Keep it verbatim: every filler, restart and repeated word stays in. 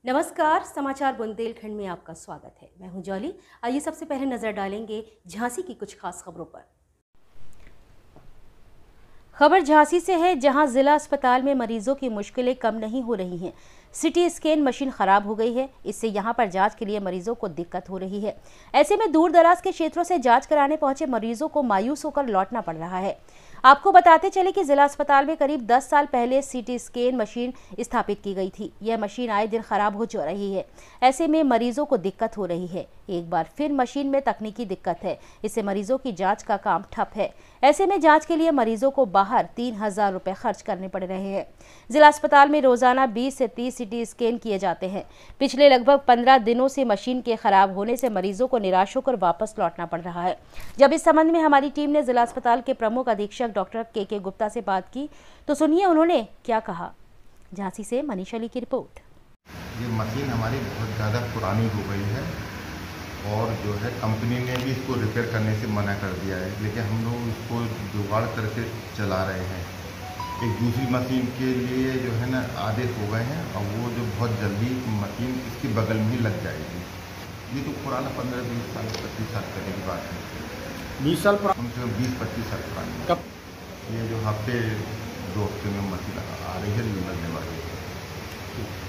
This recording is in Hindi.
नमस्कार, समाचार बुंदेलखंड में आपका स्वागत है। मैं हूं जॉली। आइए सबसे पहले नजर डालेंगे झांसी की कुछ खास खबरों पर। खबर झांसी से है, जहां जिला अस्पताल में मरीजों की मुश्किलें कम नहीं हो रही हैं। सिटी स्कैन मशीन खराब हो गई है, इससे यहां पर जांच के लिए मरीजों को दिक्कत हो रही है। ऐसे में दूर दराज के क्षेत्रों से जांच कराने पहुंचे मरीजों को मायूस होकर लौटना पड़ रहा है। आपको बताते चले कि जिला अस्पताल में करीब दस साल पहले सिटी स्कैन मशीन स्थापित की गई थी। यह मशीन आए दिन खराब हो जा रही है। ऐसे में मरीजों को दिक्कत हो रही है। एक बार फिर मशीन में तकनीकी दिक्कत है, इससे मरीजों की जांच का काम ठप है। ऐसे में जांच के लिए मरीजों को बाहर तीन हजार रुपए खर्च करने पड़ रहे हैं। जिला अस्पताल में रोजाना बीस से तीस सिटी स्कैन किए जाते हैं। पिछले लगभग पंद्रह दिनों से मशीन के खराब होने से मरीजों को निराश होकर वापस लौटना पड़ रहा है। जब इस संबंध में हमारी टीम ने जिला अस्पताल के प्रमुख अधीक्षक डॉक्टर के के गुप्ता से बात की, तो सुनिए उन्होंने क्या कहा। झांसी से मनीष अली की रिपोर्ट। ये मशीन हमारी बहुत ज़्यादा पुरानी हो गई है और जो है कंपनी ने भी इसको रिपेयर करने से मना कर दिया है, लेकिन हम लोग इसको जुगाड़ करके चला रहे हैं। एक दूसरी मशीन के लिए जो है ना आदेश हो गए हैं और वो जो बहुत जल्दी मशीन इसके बगल में ही लग जाएगी। ये तो पुराना पंद्रह बीस साल पच्चीस साल पहले की बात है। बीस साल पुराना, कम से कम बीस पच्चीस साल पुरानी। कब ये जो हफ्ते दो हफ्ते में मशीन आ रही है लगने वाली है।